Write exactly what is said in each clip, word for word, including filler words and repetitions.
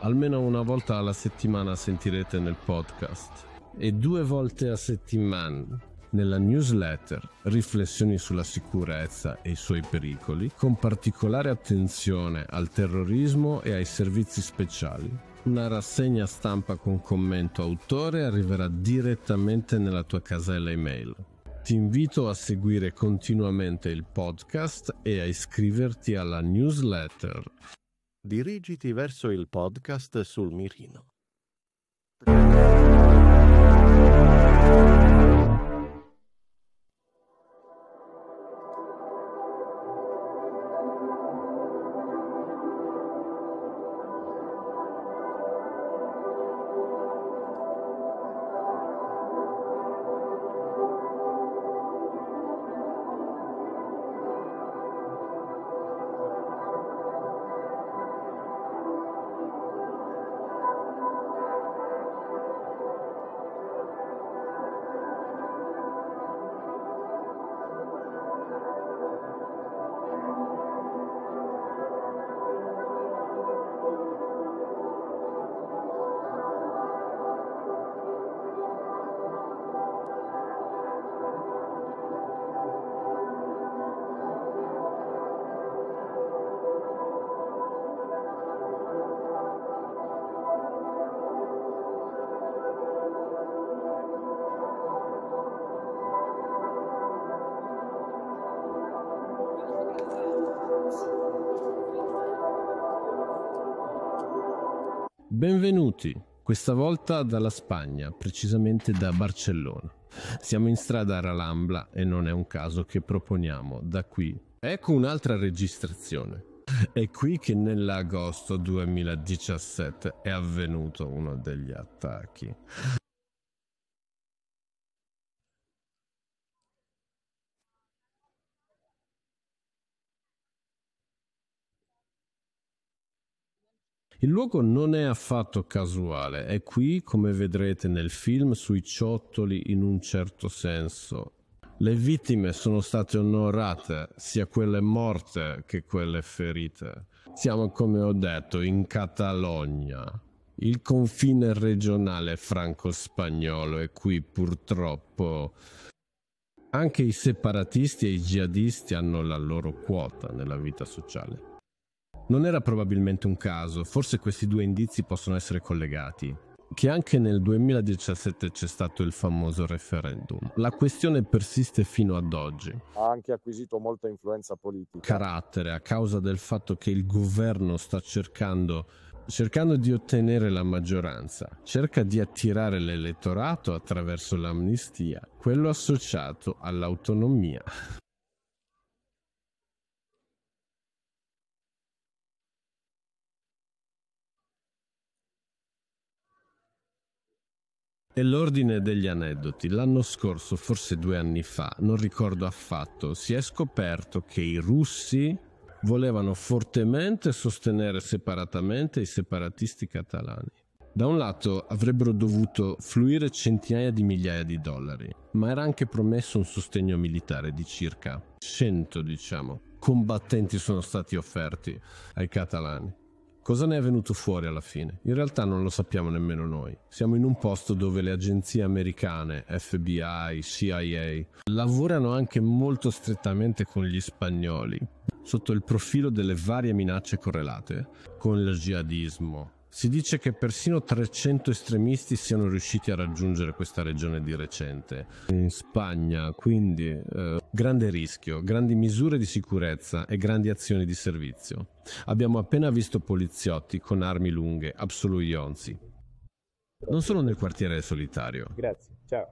almeno una volta alla settimana sentirete nel podcast e due volte a settimana nella newsletter riflessioni sulla sicurezza e i suoi pericoli, con particolare attenzione al terrorismo e ai servizi speciali. Una rassegna stampa con commento autore arriverà direttamente nella tua casella email. Ti invito a seguire continuamente il podcast e a iscriverti alla newsletter. Dirigiti verso il podcast sul mirino. Benvenuti, questa volta dalla Spagna, precisamente da Barcellona. Siamo in strada a Ralambla e non è un caso che proponiamo da qui. Ecco un'altra registrazione. È qui che nell'agosto duemiladiciassette è avvenuto uno degli attacchi. Il luogo non è affatto casuale, è qui, come vedrete nel film, sui ciottoli in un certo senso. Le vittime sono state onorate, sia quelle morte che quelle ferite. Siamo, come ho detto, in Catalogna. Il confine regionale franco-spagnolo e qui purtroppo anche i separatisti e i jihadisti hanno la loro quota nella vita sociale. Non era probabilmente un caso, forse questi due indizi possono essere collegati, che anche nel duemiladiciassette c'è stato il famoso referendum. La questione persiste fino ad oggi. Ha anche acquisito molta influenza politica. Carattere, a causa del fatto che il governo sta cercando, cercando di ottenere la maggioranza, cerca di attirare l'elettorato attraverso l'amnistia, quello associato all'autonomia. E l'ordine degli aneddoti. L'anno scorso, forse due anni fa, non ricordo affatto, si è scoperto che i russi volevano fortemente sostenere separatamente i separatisti catalani. Da un lato avrebbero dovuto fluire centinaia di migliaia di dollari, ma era anche promesso un sostegno militare di circa cento, diciamo, combattenti sono stati offerti ai catalani. Cosa ne è venuto fuori alla fine? In realtà non lo sappiamo nemmeno noi. Siamo in un posto dove le agenzie americane, F B I, C I A, lavorano anche molto strettamente con gli spagnoli, sotto il profilo delle varie minacce correlate con il jihadismo. Si dice che persino trecento estremisti siano riusciti a raggiungere questa regione di recente. In Spagna, quindi, eh, grande rischio, grandi misure di sicurezza e grandi azioni di servizio. Abbiamo appena visto poliziotti con armi lunghe, absoluionzi. Non sono nel quartiere solitario. Grazie, ciao.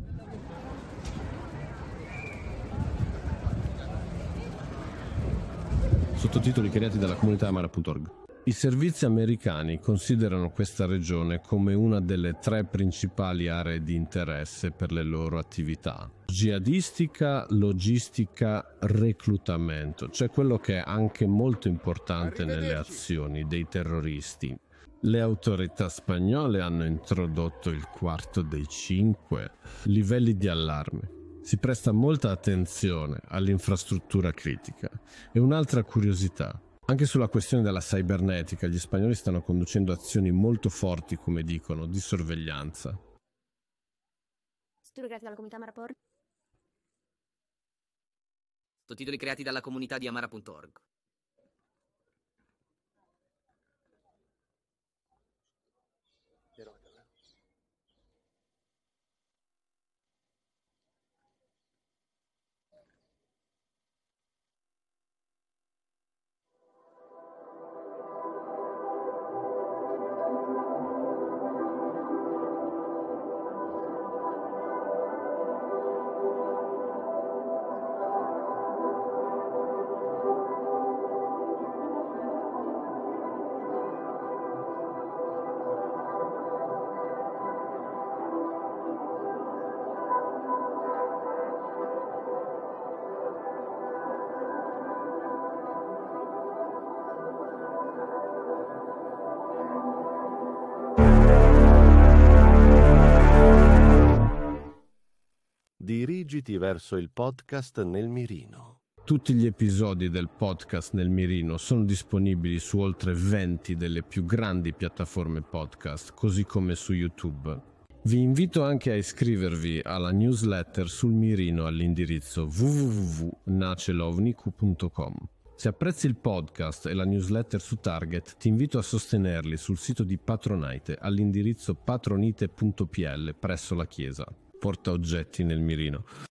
Sottotitoli creati dalla comunità amara punto org. I servizi americani considerano questa regione come una delle tre principali aree di interesse per le loro attività. Jihadistica, logistica, reclutamento, cioè quello che è anche molto importante nelle azioni dei terroristi. Le autorità spagnole hanno introdotto il quarto dei cinque livelli di allarme. Si presta molta attenzione all'infrastruttura critica. E un'altra curiosità. Anche sulla questione della cybernetica, gli spagnoli stanno conducendo azioni molto forti, come dicono, di sorveglianza. Studio creati dalla comunità Amara.org. Sottotitoli creati dalla comunità di Amara punto org. Dirigiti verso il podcast nel mirino. Tutti gli episodi del podcast Nel Mirino sono disponibili su oltre venti delle più grandi piattaforme podcast, così come su YouTube. Vi invito anche a iscrivervi alla newsletter sul Mirino all'indirizzo w w w punto nacelovniku punto com. Se apprezzi il podcast e la newsletter su Target, ti invito a sostenerli sul sito di Patronite all'indirizzo patronite punto p l presso la chiesa. Porta oggetti nel mirino.